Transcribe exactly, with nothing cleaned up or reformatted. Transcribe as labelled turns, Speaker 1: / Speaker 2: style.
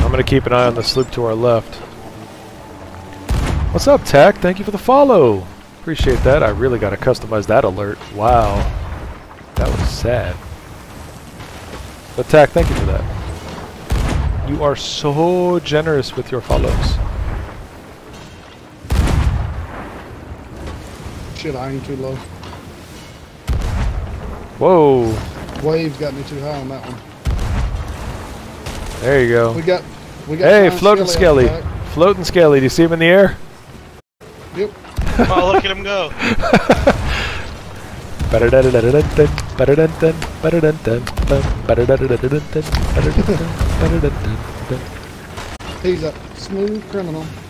Speaker 1: I'm gonna keep an eye on the sloop to our left. What's up, Tack? Thank you for the follow. Appreciate that. I really gotta customize that alert. Wow. That was sad. But Tack, thank you for that. You are so generous with your follows.
Speaker 2: Shit, I ain't too low.
Speaker 1: Whoa.
Speaker 2: Waves got me too high on that one.
Speaker 1: There you go.
Speaker 2: We got, we got.
Speaker 1: Hey, floating skelly. Floating skelly. Do you see him in the air?
Speaker 2: Yep.
Speaker 3: Oh, look at him go.
Speaker 2: He's a smooth criminal.